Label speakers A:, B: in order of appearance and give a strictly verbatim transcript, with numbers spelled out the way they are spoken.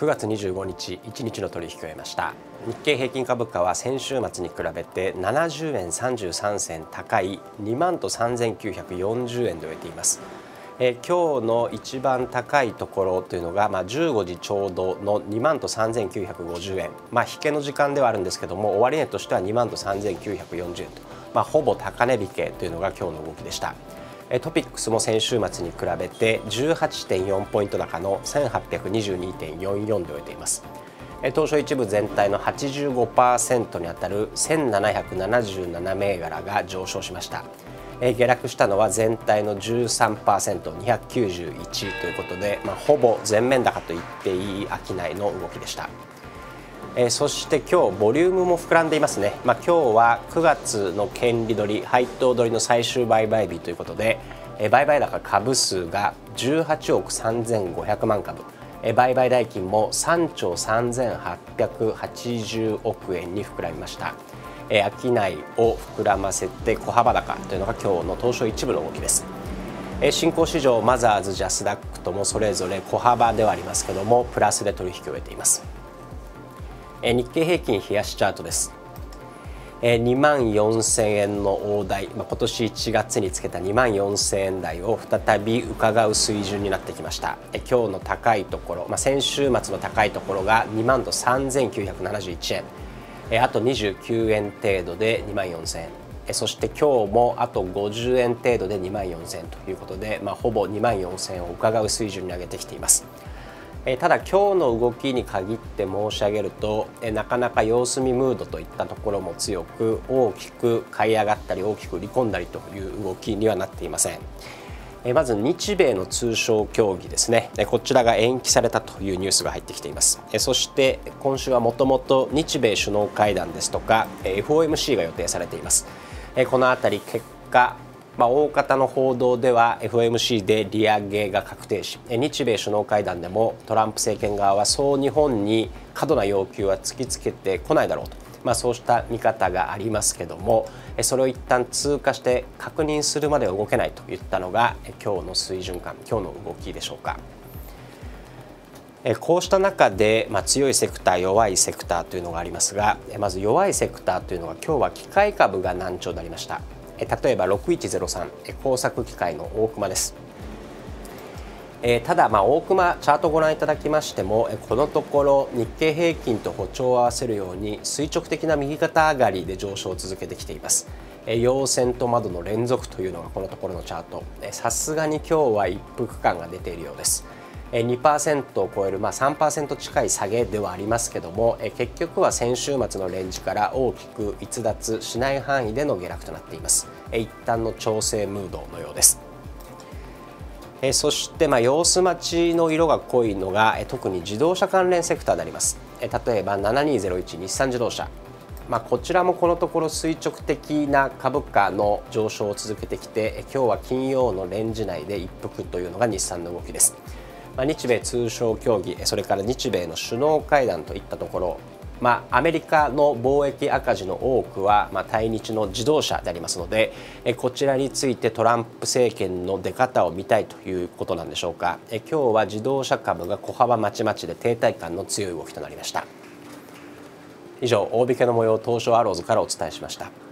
A: くがつにじゅうごにち、いちにちの取引を終えました。日経平均株価は先週末に比べてななじゅうえんさんじゅうさんせん高いにまんさんぜんきゅうひゃくよんじゅうえんで終えています。え今日の一番高いところというのが、まあ、じゅうごじちょうどのにまんさんぜんきゅうひゃくごじゅうえん、まあ、引けの時間ではあるんですけども、終値としてはにまんさんぜんきゅうひゃくよんじゅうえんと、まあ、ほぼ高値引けというのが今日の動きでした。トピックスも先週末に比べて じゅうはちてんよん ポイント高の せんはっぴゃくにじゅうにてんよんよん で終えています。東証一部全体の はちじゅうごパーセント にあたるせんななひゃくななじゅうなな銘柄が上昇しました。下落したのは全体の じゅうさんパーセント、にひゃくきゅうじゅういちということで、まあ、ほぼ全面高と言っていい商いの動きでした。えー、そして今日ボリュームも膨らんでいますね。まあ、今日はくがつの権利取り配当取りの最終売買日ということで、えー、売買高株数がじゅうはちおくさんぜんごひゃくまんかぶ、えー、売買代金もさんちょうさんぜんはっぴゃくはちじゅうおくえんに膨らみました。えー、商いを膨らませて小幅高というのが今日の東証一部の動きです。えー、新興市場マザーズ、ジャスダックともそれぞれ小幅ではありますけどもプラスで取引を終えています。日経平均冷やしチャートです。にまんよんせんえんの大台、まあ、今年いちがつにつけたにまんよんせんえん台を再び伺う水準になってきました。今日の高いところ、まあ、先週末の高いところがにまんさんぜんきゅうひゃくななじゅういちえん、あとにじゅうきゅうえん程度でにまんよんせんえん、そして今日もあとごじゅうえん程度でにまんよんせんえんということで、まあ、ほぼにまんよんせんえんを伺う水準に上げてきています。ただ今日の動きに限って申し上げると、なかなか様子見ムードといったところも強く、大きく買い上がったり大きく売り込んだりという動きにはなっていません。まず日米の通商協議ですね、こちらが延期されたというニュースが入ってきています。そして今週はもともと日米首脳会談ですとか エフオーエムシー が予定されています。このあたり結果、まあ、大方の報道では エフオーエムシー で利上げが確定し、日米首脳会談でもトランプ政権側はそう日本に過度な要求は突きつけてこないだろうと、まあ、そうした見方がありますけども、それを一旦通過して確認するまでは動けないといったのが今日の水準感、今日の動きでしょうか。こうした中で、まあ、強いセクター弱いセクターというのがありますが、まず弱いセクターというのは今日は機械株が難聴になりました。例えばろくいちゼロさん工作機械の大熊です。えー、ただ、まあ、大熊チャートをご覧いただきましてもこのところ日経平均と歩調を合わせるように垂直的な右肩上がりで上昇を続けてきています。えー、陽線と窓の連続というのがこのところのチャート、さすがに今日は一服感が出ているようです。にパーセント を超える、まあ、さんパーセント 近い下げではありますけども、結局は先週末のレンジから大きく逸脱しない範囲での下落となっています。一旦の調整ムードのようです。そして、まあ、様子待ちの色が濃いのが特に自動車関連セクターであります。例えばななにゼロいち日産自動車、まあ、こちらもこのところ垂直的な株価の上昇を続けてきて、今日は金曜のレンジ内で一服というのが日産の動きです。日米通商協議、それから日米の首脳会談といったところ、まあ、アメリカの貿易赤字の多くは、まあ、対日の自動車でありますので、こちらについてトランプ政権の出方を見たいということなんでしょうか。今日は自動車株が小幅まちまちで停滞感の強い動きとなりました。以上、大引けの模様を東証アローズからお伝えしました。